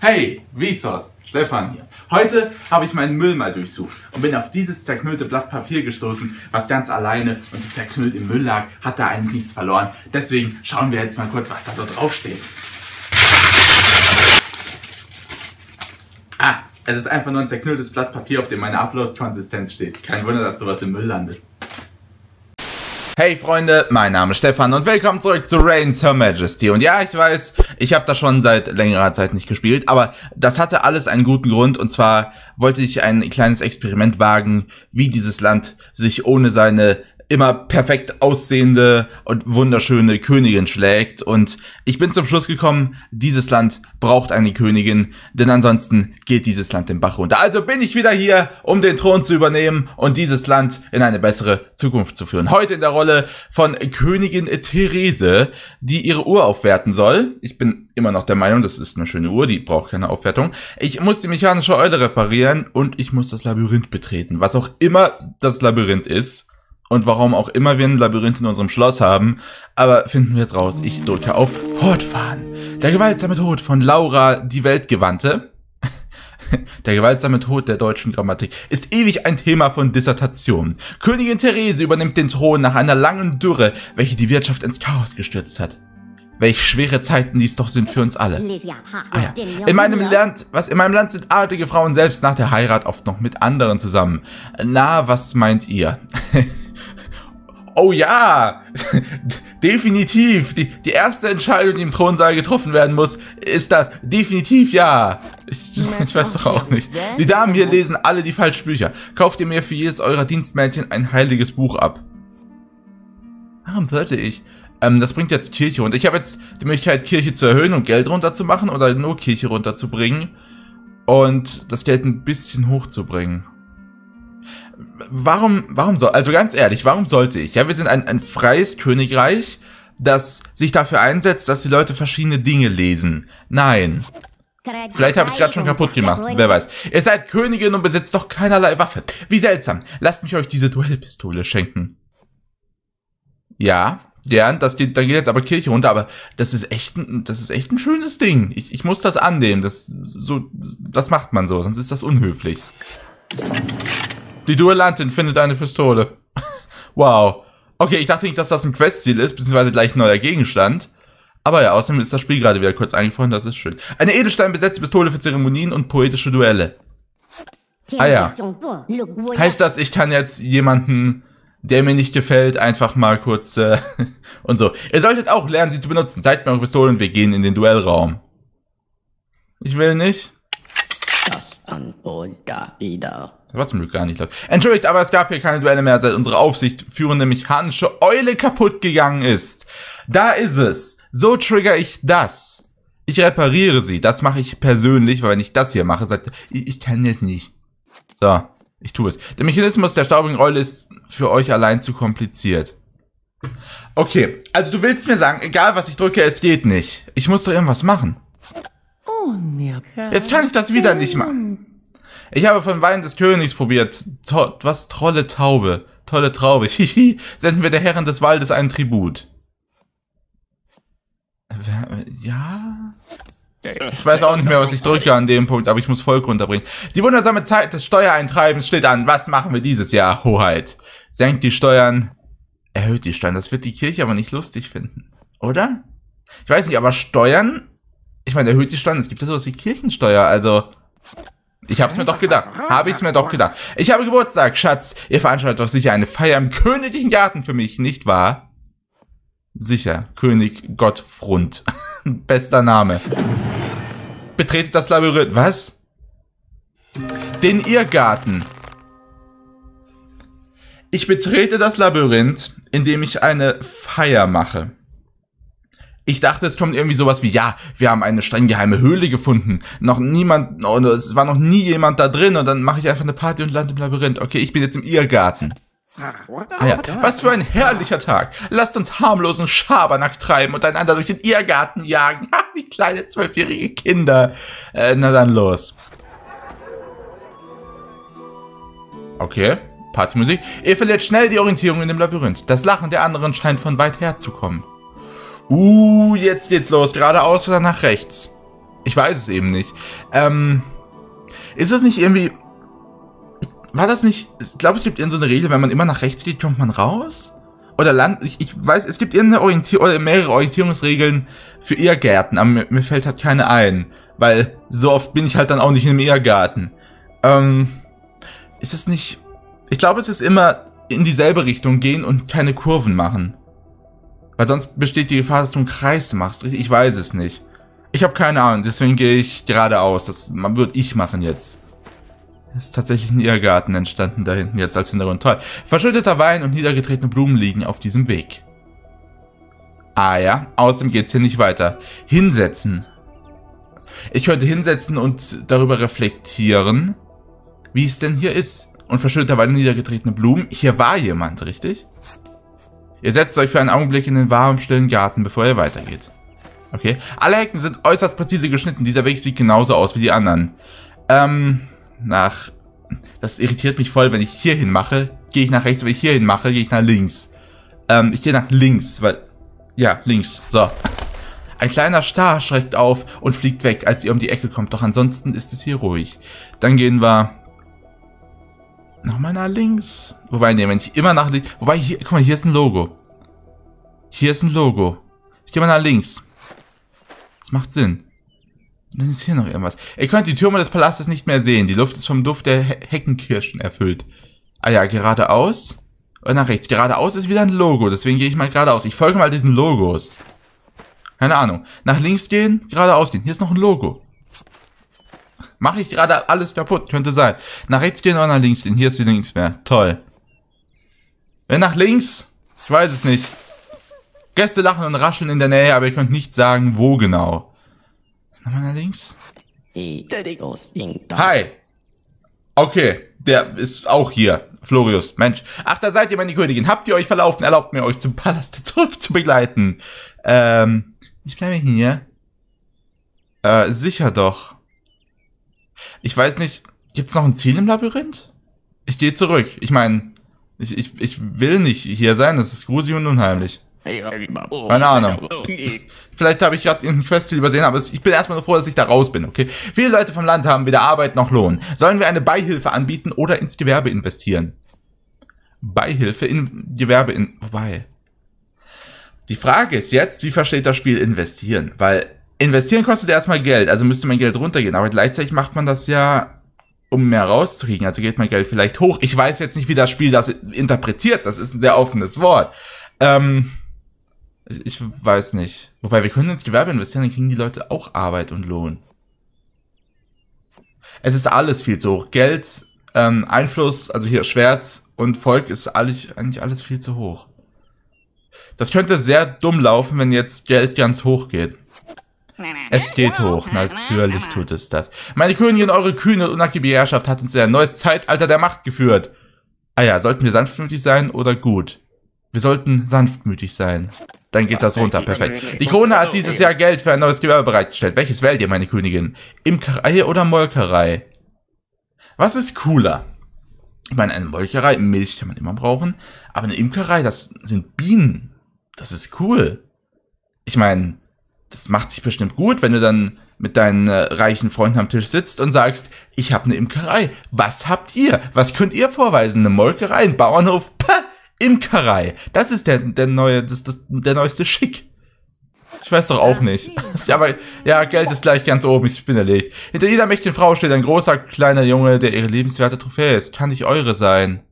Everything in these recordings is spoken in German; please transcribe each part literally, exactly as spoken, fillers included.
Hey, Vsauce, Stefan hier. Heute habe ich meinen Müll mal durchsucht und bin auf dieses zerknüllte Blatt Papier gestoßen, was ganz alleine und so zerknüllt im Müll lag, hat da eigentlich nichts verloren. Deswegen schauen wir jetzt mal kurz, was da so drauf steht. Ah, es ist einfach nur ein zerknülltes Blatt Papier, auf dem meine Upload-Konsistenz steht. Kein Wunder, dass sowas im Müll landet. Hey Freunde, mein Name ist Stefan und willkommen zurück zu Reigns Her Majesty. Und ja, ich weiß, ich habe das schon seit längerer Zeit nicht gespielt, aber das hatte alles einen guten Grund. Und zwar wollte ich ein kleines Experiment wagen, wie dieses Land sich ohne seine immer perfekt aussehende und wunderschöne Königin schlägt. Und ich bin zum Schluss gekommen, dieses Land braucht eine Königin, denn ansonsten geht dieses Land den Bach runter. Also bin ich wieder hier, um den Thron zu übernehmen und dieses Land in eine bessere Zukunft zu führen. Heute in der Rolle von Königin Therese, die ihre Uhr aufwerten soll. Ich bin immer noch der Meinung, das ist eine schöne Uhr, die braucht keine Aufwertung. Ich muss die mechanische Eule reparieren und ich muss das Labyrinth betreten, was auch immer das Labyrinth ist. Und warum auch immer wir ein Labyrinth in unserem Schloss haben. Aber finden wir jetzt raus. Ich drücke auf Fortfahren. Der gewaltsame Tod von Laura, die Weltgewandte. Der gewaltsame Tod der deutschen Grammatik ist ewig ein Thema von Dissertation. Königin Therese übernimmt den Thron nach einer langen Dürre, welche die Wirtschaft ins Chaos gestürzt hat. Welch schwere Zeiten dies doch sind für uns alle. Ah ja. In meinem Land, was in meinem Land sind adlige Frauen selbst nach der Heirat oft noch mit anderen zusammen. Na, was meint ihr? Oh ja, definitiv. Die, die erste Entscheidung, die im Thronsaal getroffen werden muss, ist das. Definitiv ja. Ich, ich weiß doch auch nicht. Die Damen hier lesen alle die falschen Bücher. Kauft ihr mir für jedes eurer Dienstmädchen ein heiliges Buch ab. Warum sollte ich? Ähm, das bringt jetzt Kirche runter. Ich habe jetzt die Möglichkeit, Kirche zu erhöhen und Geld runterzumachen oder nur Kirche runterzubringen und das Geld ein bisschen hochzubringen. Warum, warum soll, also ganz ehrlich, warum sollte ich? Ja, wir sind ein, ein freies Königreich, das sich dafür einsetzt, dass die Leute verschiedene Dinge lesen. Nein. Vielleicht habe ich es gerade schon kaputt gemacht, wer weiß. Ihr seid Königin und besitzt doch keinerlei Waffe. Wie seltsam. Lasst mich euch diese Duellpistole schenken. Ja, ja, das geht, dann geht jetzt aber Kirche runter, aber das ist echt ein, das ist echt ein schönes Ding. Ich, ich muss das annehmen, das, so, das macht man so, sonst ist das unhöflich. Die Duellantin findet eine Pistole. Wow. Okay, ich dachte nicht, dass das ein Questziel ist, beziehungsweise gleich ein neuer Gegenstand. Aber ja, außerdem ist das Spiel gerade wieder kurz eingefroren, das ist schön. Eine edelsteinbesetzte Pistole für Zeremonien und poetische Duelle. Ah ja. Heißt das, ich kann jetzt jemanden, der mir nicht gefällt, einfach mal kurz äh, und so. Ihr solltet auch lernen, sie zu benutzen. Zeigt mir eure Pistolen, wir gehen in den Duellraum. Ich will nicht. Das dann wohl da wieder. Das war zum Glück gar nicht laut. Entschuldigt, aber es gab hier keine Duelle mehr, seit unsere aufsichtführende mechanische Eule kaputt gegangen ist. Da ist es. So trigger ich das. Ich repariere sie. Das mache ich persönlich, weil wenn ich das hier mache, sagt ich, ich kann das nicht. So, ich tue es. Der Mechanismus der staubigen Eule ist für euch allein zu kompliziert. Okay, also du willst mir sagen, egal was ich drücke, es geht nicht. Ich muss doch irgendwas machen. Jetzt kann ich das wieder nicht machen. Ich habe von Wein des Königs probiert. To was? Tolle Taube. Tolle Traube. Hihi. Senden wir der Herren des Waldes einen Tribut. Ja? Ich weiß auch nicht mehr, was ich drücke an dem Punkt, aber ich muss Volk runterbringen. Die wundersame Zeit des Steuereintreibens steht an. Was machen wir dieses Jahr, Hoheit? Senkt die Steuern, erhöht die Steuern. Das wird die Kirche aber nicht lustig finden. Oder? Ich weiß nicht, aber Steuern... Ich meine, erhöht die Steuern. Es gibt ja sowas wie Kirchensteuer, also... Ich hab's mir doch gedacht. Habe ich's mir doch gedacht. Ich habe Geburtstag, Schatz. Ihr veranstaltet doch sicher eine Feier im königlichen Garten für mich, nicht wahr? Sicher. König Gottfrund. Bester Name. Betretet das Labyrinth. Was? Den Irrgarten. Ich betrete das Labyrinth, indem ich eine Feier mache. Ich dachte, es kommt irgendwie sowas wie, ja, wir haben eine streng geheime Höhle gefunden. Noch niemand, oh, es war noch nie jemand da drin und dann mache ich einfach eine Party und lande im Labyrinth. Okay, ich bin jetzt im Irrgarten. Ah ja, was für ein herrlicher Tag. Lasst uns harmlosen Schabernack treiben und einander durch den Irrgarten jagen. Ha, wie kleine zwölfjährige Kinder. Äh, na dann los. Okay, Partymusik. Ihr verliert schnell die Orientierung in dem Labyrinth. Das Lachen der anderen scheint von weit her zu kommen. Uh, jetzt geht's los. Geradeaus oder nach rechts? Ich weiß es eben nicht. Ähm, ist das nicht irgendwie... War das nicht... Ich glaube, es gibt irgend so eine Regel, wenn man immer nach rechts geht, kommt man raus? Oder Land... Ich, ich weiß, es gibt irgendeine Orientierung oder mehrere Orientierungsregeln für Irrgärten, aber mir, mir fällt halt keine ein. Weil so oft bin ich halt dann auch nicht in einem Irrgarten. Ähm... Ist es nicht... Ich glaube, es ist immer in dieselbe Richtung gehen und keine Kurven machen. Weil sonst besteht die Gefahr, dass du einen Kreis machst. Ich weiß es nicht. Ich habe keine Ahnung, deswegen gehe ich geradeaus. Das würde ich machen jetzt. Es ist tatsächlich ein Irrgarten entstanden da hinten jetzt als Hintergrund. Toll. Verschütteter Wein und niedergetretene Blumen liegen auf diesem Weg. Ah ja, außerdem geht's hier nicht weiter. Hinsetzen. Ich könnte hinsetzen und darüber reflektieren, wie es denn hier ist. Und verschütteter Wein und niedergetretene Blumen. Hier war jemand, richtig? Ihr setzt euch für einen Augenblick in den warmen, stillen Garten, bevor ihr weitergeht. Okay. Alle Hecken sind äußerst präzise geschnitten. Dieser Weg sieht genauso aus wie die anderen. Ähm, nach... Das irritiert mich voll, wenn ich hier hin mache. Gehe ich nach rechts, wenn ich hier hin mache, gehe ich nach links. Ähm, ich gehe nach links, weil... Ja, links. So. Ein kleiner Star schreckt auf und fliegt weg, als ihr um die Ecke kommt. Doch ansonsten ist es hier ruhig. Dann gehen wir... Nochmal nach links. Wobei, ne, wenn ich immer nach links... Wobei, hier, guck mal, hier ist ein Logo. Hier ist ein Logo. Ich gehe mal nach links. Das macht Sinn. Und dann ist hier noch irgendwas. Ihr könnt die Türme des Palastes nicht mehr sehen. Die Luft ist vom Duft der He Heckenkirschen erfüllt. Ah ja, geradeaus. Und nach rechts. Geradeaus ist wieder ein Logo. Deswegen gehe ich mal geradeaus. Ich folge mal diesen Logos. Keine Ahnung. Nach links gehen, geradeaus gehen. Hier ist noch ein Logo. Mache ich gerade alles kaputt? Könnte sein. Nach rechts gehen oder nach links gehen? Hier ist wieder nichts mehr. Toll. Wenn nach links? Ich weiß es nicht. Gäste lachen und rascheln in der Nähe, aber ihr könnt nicht sagen, wo genau. Nochmal nach links. Hi. Okay, der ist auch hier. Florius, Mensch. Ach, da seid ihr, meine Königin. Habt ihr euch verlaufen? Erlaubt mir, euch zum Palast zurück zu begleiten. Ähm, ich bleibe hier. Äh, sicher doch. Ich weiß nicht, gibt's noch ein Ziel im Labyrinth? Ich gehe zurück. Ich meine, ich, ich, ich will nicht hier sein. Das ist gruselig und unheimlich. Keine Ahnung. Vielleicht habe ich gerade irgendein Questziel übersehen, aber ich bin erstmal nur froh, dass ich da raus bin, okay? Viele Leute vom Land haben weder Arbeit noch Lohn. Sollen wir eine Beihilfe anbieten oder ins Gewerbe investieren? Beihilfe in Gewerbe in... Wobei... Die Frage ist jetzt, wie versteht das Spiel investieren? Weil investieren kostet erstmal Geld, also müsste mein Geld runtergehen. Aber gleichzeitig macht man das ja, um mehr rauszukriegen. Also geht mein Geld vielleicht hoch. Ich weiß jetzt nicht, wie das Spiel das interpretiert. Das ist ein sehr offenes Wort. Ähm... Ich weiß nicht. Wobei, wir können ins Gewerbe investieren, dann kriegen die Leute auch Arbeit und Lohn. Es ist alles viel zu hoch. Geld, ähm, Einfluss, also hier Schwert und Volk ist eigentlich, eigentlich alles viel zu hoch. Das könnte sehr dumm laufen, wenn jetzt Geld ganz hoch geht. Es geht hoch, natürlich tut es das. Meine Königin, eure kühne und unnachgiebige Herrschaft hat uns in ein neues Zeitalter der Macht geführt. Ah ja, sollten wir sanftmütig sein oder gut? Wir sollten sanftmütig sein. Dann geht das runter, perfekt. Die Krone hat dieses Jahr Geld für ein neues Gewerbe bereitgestellt. Welches wählt ihr, meine Königin? Imkerei oder Molkerei? Was ist cooler? Ich meine, eine Molkerei, Milch kann man immer brauchen. Aber eine Imkerei, das sind Bienen. Das ist cool. Ich meine, das macht sich bestimmt gut, wenn du dann mit deinen äh, reichen Freunden am Tisch sitzt und sagst, ich habe eine Imkerei. Was habt ihr? Was könnt ihr vorweisen? Eine Molkerei, ein Bauernhof? Pah! Imkerei. Das ist der, der neue, das, das, der neueste Schick. Ich weiß doch auch nicht. Ja, aber, ja, Geld ist gleich ganz oben. Ich bin erlegt. Hinter jeder mächtigen Frau steht ein großer, kleiner Junge, der ihre lebenswerte Trophäe ist. Kann nicht eure sein.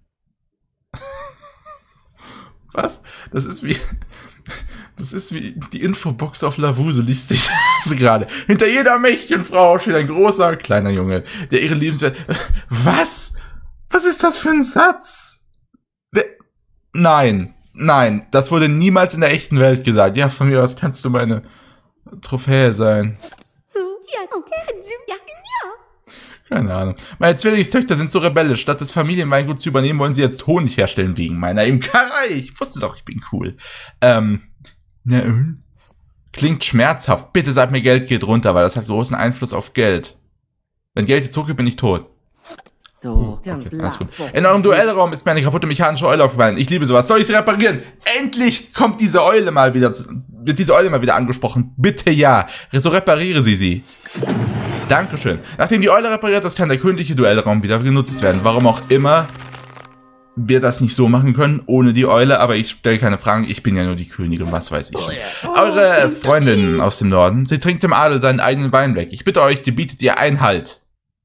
Was? Das ist wie, das ist wie die Infobox auf Lavu, so liest sich das gerade. Hinter jeder mächtigen Frau steht ein großer, kleiner Junge, der ihre lebenswerte... Was? Was ist das für ein Satz? Nein, nein, das wurde niemals in der echten Welt gesagt. Ja, von mir aus kannst du meine Trophäe sein. Keine Ahnung. Meine Zwillingstöchter sind so rebellisch. Statt das Familienweingut zu übernehmen, wollen sie jetzt Honig herstellen wegen meiner Imkerei. Ich wusste doch, ich bin cool. Ähm, na, klingt schmerzhaft. Bitte sag mir, Geld geht runter, weil das hat großen Einfluss auf Geld. Wenn Geld jetzt zurückgeht, bin ich tot. Du. Okay, alles gut. In eurem Duellraum ist mir eine kaputte mechanische Eule aufgefallen. Ich liebe sowas. Soll ich sie reparieren? Endlich kommt diese Eule mal wieder, wird diese Eule mal wieder angesprochen. Bitte ja. So repariere sie sie. Dankeschön. Nachdem die Eule repariert ist, kann der königliche Duellraum wieder genutzt werden. Warum auch immer wir das nicht so machen können, ohne die Eule. Aber ich stelle keine Fragen. Ich bin ja nur die Königin, was weiß ich schon. Eure Freundin aus dem Norden, sie trinkt dem Adel seinen eigenen Wein weg. Ich bitte euch, die bietet ihr Einhalt.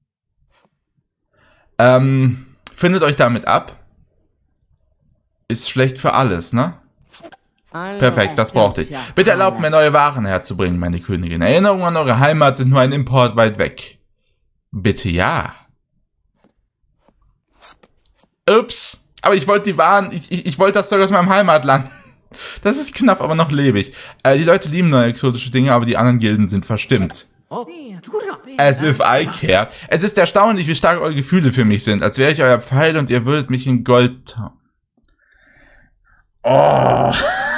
Ähm, findet euch damit ab. Ist schlecht für alles, ne? Perfekt, das brauchte ich. Bitte erlaubt mir, neue Waren herzubringen, meine Königin. Erinnerungen an eure Heimat sind nur ein Import weit weg. Bitte ja. Ups, aber ich wollte die Waren, ich, ich, ich wollte das Zeug aus meinem Heimatland. Das ist knapp, aber noch lebe ich. Äh, die Leute lieben neue exotische Dinge, aber die anderen Gilden sind verstimmt. As if I care. Es ist erstaunlich, wie stark eure Gefühle für mich sind, als wäre ich euer Pfeil und ihr würdet mich in Gold... Oh.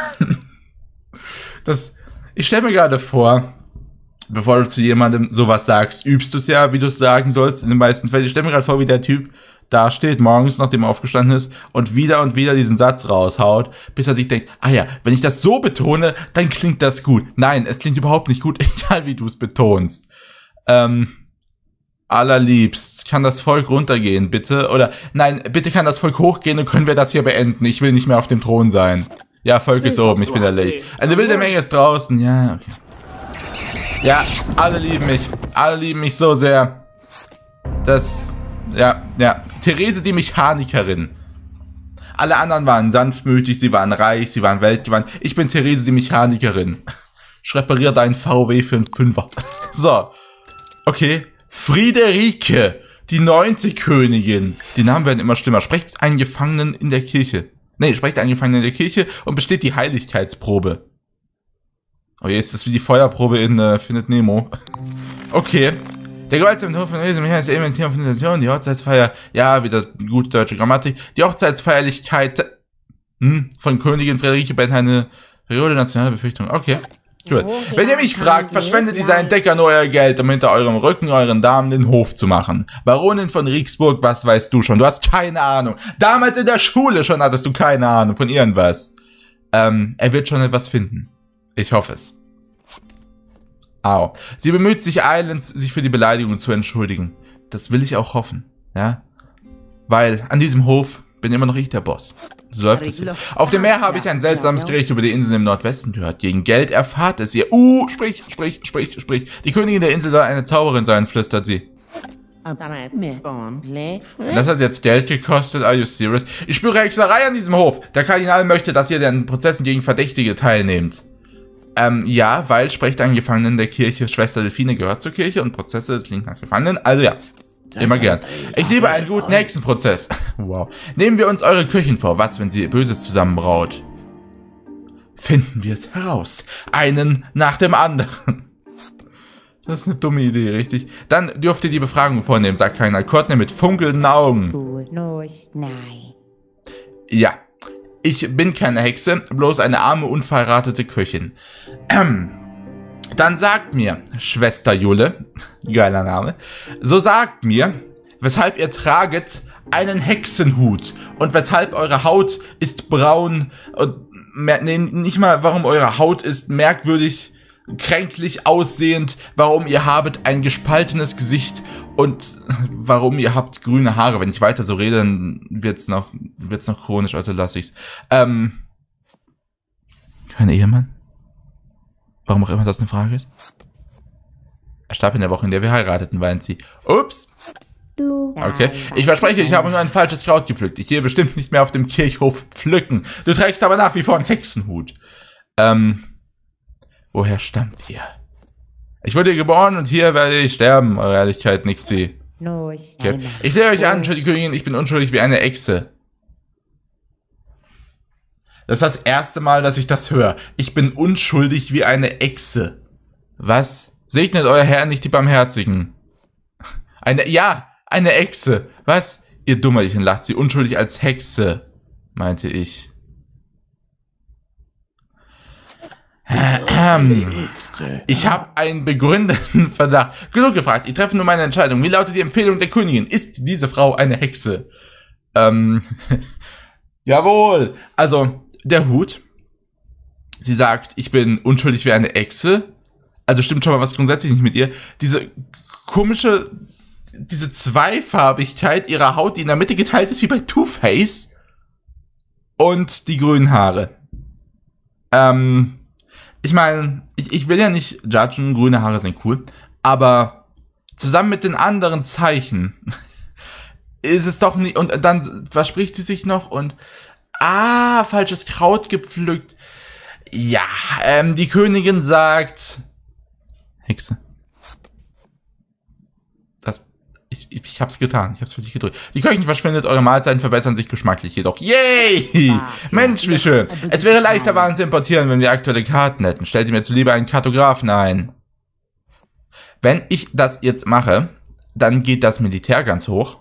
Das... Ich stelle mir gerade vor, bevor du zu jemandem sowas sagst, übst du es ja, wie du es sagen sollst, in den meisten Fällen. Ich stelle mir gerade vor, wie der Typ da steht, morgens, nachdem er aufgestanden ist, und wieder und wieder diesen Satz raushaut, bis er sich denkt, ah ja, wenn ich das so betone, dann klingt das gut. Nein, es klingt überhaupt nicht gut, egal wie du es betonst. Ähm, allerliebst, kann das Volk runtergehen, bitte? Oder, nein, bitte kann das Volk hochgehen und können wir das hier beenden. Ich will nicht mehr auf dem Thron sein. Ja, Volk ist oben, ich bin erledigt. Eine wilde Menge ist draußen, ja, okay. Ja, alle lieben mich. Alle lieben mich so sehr. Das... Ja, ja. Therese die Mechanikerin. Alle anderen waren sanftmütig, sie waren reich, sie waren weltgewandt. Ich bin Therese die Mechanikerin. Ich repariere deinen V W für einen Fünfer. So. Okay. Friederike, die neunte Königin. Die Namen werden immer schlimmer. Sprecht einen Gefangenen in der Kirche. Nee, sprecht einen Gefangenen in der Kirche und besteht die Heiligkeitsprobe. Oh je, ist das wie die Feuerprobe in äh, Findet Nemo. Okay. Der gewaltsame Hof von Riesen ist eben ein Thema von Sensation, die Hochzeitsfeier, ja, wieder gute deutsche Grammatik, die Hochzeitsfeierlichkeit hm, von Königin Friederike beendet eine Periode nationaler Befürchtung. Okay, gut. Wenn ihr mich fragt, verschwendet dieser Entdecker nur euer Geld, um hinter eurem Rücken euren Damen den Hof zu machen. Baronin von Rieksburg, was weißt du schon? Du hast keine Ahnung. Damals in der Schule schon hattest du keine Ahnung von irgendwas. Ähm, er wird schon etwas finden. Ich hoffe es. Au. Sie bemüht sich eilends, sich für die Beleidigung zu entschuldigen. Das will ich auch hoffen, ja? Weil an diesem Hof bin immer noch ich der Boss. So läuft es hier. Auf dem Meer habe ich ein seltsames Gericht über die Inseln im Nordwesten gehört. Gegen Geld erfahrt es ihr. Uh, sprich, sprich, sprich, sprich. Die Königin der Insel soll eine Zauberin sein, flüstert sie. Und das hat jetzt Geld gekostet, are you serious? Ich spüre Hexerei an diesem Hof. Der Kardinal möchte, dass ihr den Prozessen gegen Verdächtige teilnehmt. Ähm, ja, weil sprecht einen Gefangenen der Kirche. Schwester Delphine gehört zur Kirche und Prozesse, das klingt nach Gefangenen. Also ja, immer gern. Ich liebe einen guten Hexenprozess. Wow. Nehmen wir uns eure Köchin vor. Was, wenn sie Böses zusammenbraut? Finden wir es heraus. Einen nach dem anderen. Das ist eine dumme Idee, richtig? Dann dürft ihr die Befragung vornehmen, sagt Kardinal Courtney mit funkelnden Augen. Ja. Ich bin keine Hexe, bloß eine arme, unverheiratete Köchin. Ähm, dann sagt mir, Schwester Julle, geiler Name, so sagt mir, weshalb ihr traget einen Hexenhut und weshalb eure Haut ist braun und, nee, nicht mal, warum eure Haut ist merkwürdig, kränklich aussehend, warum ihr habet ein gespaltenes Gesicht und warum ihr habt grüne Haare. Wenn ich weiter so rede, dann wird's noch, wird's noch chronisch, also lasse ich's. Ähm, kein Ehemann? Warum auch immer das eine Frage ist. Er starb in der Woche, in der wir heirateten, weint sie. Ups. Okay. Ich verspreche, ich habe nur ein falsches Kraut gepflückt. Ich gehe bestimmt nicht mehr auf dem Kirchhof pflücken. Du trägst aber nach wie vor einen Hexenhut. Ähm, woher stammt ihr? Ich wurde geboren und hier werde ich sterben, eure Ehrlichkeit, nickt sie. Okay. Ich sehe euch an, die Königin, ich bin unschuldig wie eine Echse. Das ist das erste Mal, dass ich das höre. Ich bin unschuldig wie eine Echse. Was? Segnet euer Herr nicht die Barmherzigen. Eine, ja, eine Echse. Was? Ihr Dummerchen, lacht sie. Unschuldig als Hexe, meinte ich. Ähm, ich habe einen begründeten Verdacht. Genug gefragt, ich treffe nur meine Entscheidung. Wie lautet die Empfehlung der Königin? Ist diese Frau eine Hexe? Ähm, jawohl. Also, der Hut. Sie sagt, ich bin unschuldig wie eine Echse. Also stimmt schon mal was grundsätzlich nicht mit ihr. Diese komische, diese Zweifarbigkeit ihrer Haut, die in der Mitte geteilt ist wie bei Two-Face. Und die grünen Haare. Ähm, ich meine, ich, ich will ja nicht judgen, grüne Haare sind cool. Aber zusammen mit den anderen Zeichen ist es doch nicht... Und dann verspricht sie sich noch und... Ah, falsches Kraut gepflückt. Ja, ähm, die Königin sagt... Hexe. Das... Ich, ich, ich hab's getan, ich hab's für dich gedrückt. Die Köchin verschwindet, eure Mahlzeiten verbessern sich geschmacklich jedoch. Yay! Mensch, wie schön. Es wäre leichter, Waren zu importieren, wenn wir aktuelle Karten hätten. Stellt ihr mir zuliebe einen Kartografen ein. Wenn ich das jetzt mache, dann geht das Militär ganz hoch.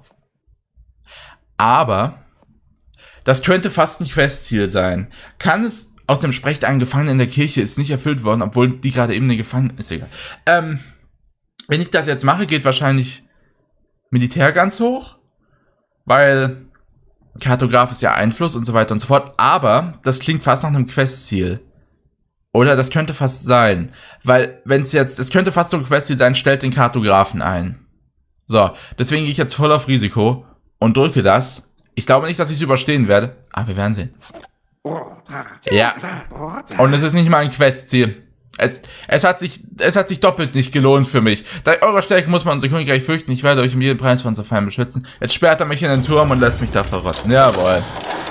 Aber das könnte fast ein Questziel sein. Kann es aus dem Sprecht, ein Gefangener in der Kirche ist nicht erfüllt worden, obwohl die gerade eben eine Gefangene ist. Egal. Ähm, wenn ich das jetzt mache, geht wahrscheinlich Militär ganz hoch, weil Kartograf ist ja Einfluss und so weiter und so fort. Aber das klingt fast nach einem Questziel. Oder das könnte fast sein. Weil, wenn es jetzt, es könnte fast so ein Questziel sein, stellt den Kartografen ein. So, deswegen gehe ich jetzt voll auf Risiko und drücke das. Ich glaube nicht, dass ich es überstehen werde, aber wir werden sehen. Ja. Und es ist nicht mal ein Questziel. Es, es, hat sich, es hat sich doppelt nicht gelohnt für mich. Dank eurer Stärke muss man unser Königreich fürchten. Ich werde euch um jeden Preis von unserer Feind beschützen. Jetzt sperrt er mich in den Turm und lässt mich da verrotten. Jawohl.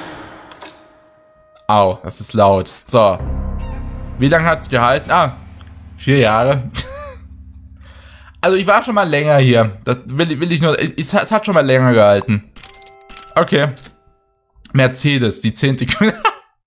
Au, das ist laut. So. Wie lange hat es gehalten? Ah, vier Jahre. Also ich war schon mal länger hier. Das will, will ich nur... Es hat schon mal länger gehalten. Okay. Mercedes, die zehnte Königin.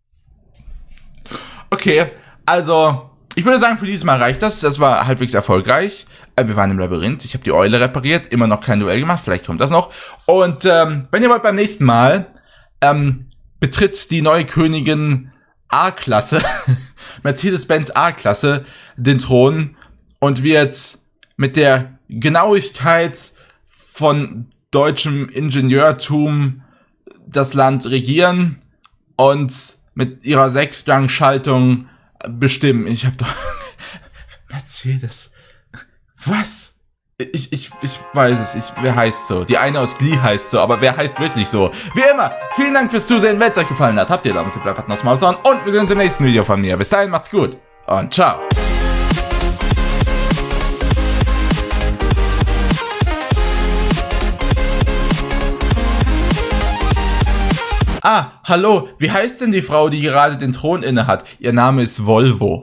Okay, also... Ich würde sagen, für dieses Mal reicht das. Das war halbwegs erfolgreich. Äh, wir waren im Labyrinth. Ich habe die Eule repariert. Immer noch kein Duell gemacht. Vielleicht kommt das noch. Und ähm, wenn ihr wollt, beim nächsten Mal ähm, betritt die neue Königin A-Klasse, Mercedes-Benz A-Klasse, den Thron und wird mit der Genauigkeit von deutschem Ingenieurtum das Land regieren und mit ihrer Sechsgang-Schaltung bestimmen. Ich hab doch... Mercedes. Was? Ich, ich, ich weiß es. Ich, wer heißt so? Die eine aus Glee heißt so, aber wer heißt wirklich so? Wie immer, vielen Dank fürs Zusehen. Wenn es euch gefallen hat, habt ihr Daumen, bleibt Button aufs Maul und wir sehen uns im nächsten Video von mir. Bis dahin, macht's gut und ciao. Ah, hallo, wie heißt denn die Frau, die gerade den Thron innehat? Ihr Name ist Volvo.